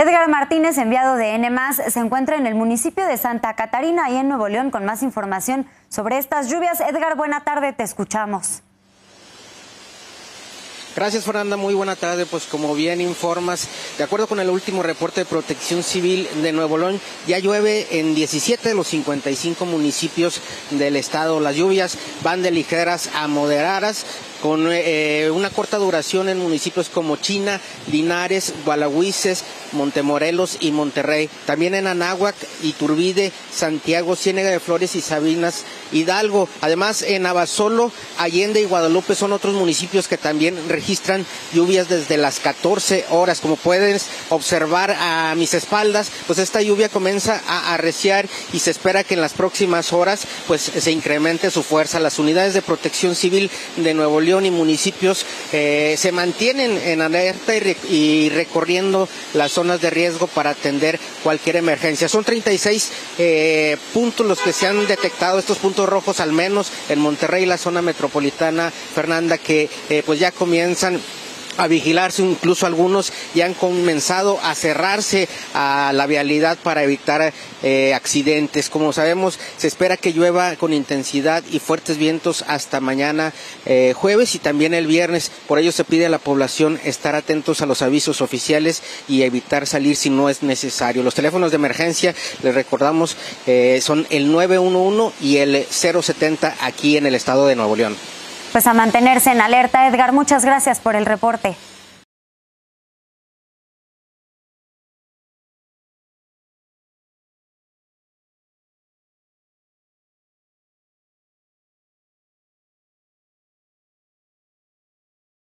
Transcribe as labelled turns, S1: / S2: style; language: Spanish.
S1: Edgar Martínez, enviado de N+, se encuentra en el municipio de Santa Catarina, ahí en Nuevo León, con más información sobre estas lluvias. Edgar, buena tarde, te escuchamos.
S2: Gracias, Fernanda. Muy buena tarde. Pues como bien informas, de acuerdo con el último reporte de Protección Civil de Nuevo León, ya llueve en 17 de los 55 municipios del estado. Las lluvias van de ligeras a moderadas, con una corta duración en municipios como China, Linares, Gualahuises, Montemorelos y Monterrey. También en Anáhuac, Iturbide, Santiago, Ciénega de Flores y Sabinas, Hidalgo. Además, en Abasolo, Allende y Guadalupe son otros municipios que también registran lluvias desde las 14 horas. Como puedes observar a mis espaldas, pues esta lluvia comienza a arreciar y se espera que en las próximas horas pues se incremente su fuerza. Las unidades de Protección Civil de Nuevo León y municipios se mantienen en alerta y recorriendo las zonas de riesgo para atender cualquier emergencia. Son 36 puntos los que se han detectado, estos puntos rojos al menos en Monterrey, la zona metropolitana, Fernanda, que pues ya comienzan a vigilarse, incluso algunos ya han comenzado a cerrarse a la vialidad para evitar accidentes. Como sabemos, se espera que llueva con intensidad y fuertes vientos hasta mañana jueves y también el viernes. Por ello se pide a la población estar atentos a los avisos oficiales y evitar salir si no es necesario. Los teléfonos de emergencia, les recordamos, son el 911 y el 070 aquí en el estado de Nuevo León.
S1: Pues a mantenerse en alerta, Edgar. Muchas gracias por el reporte.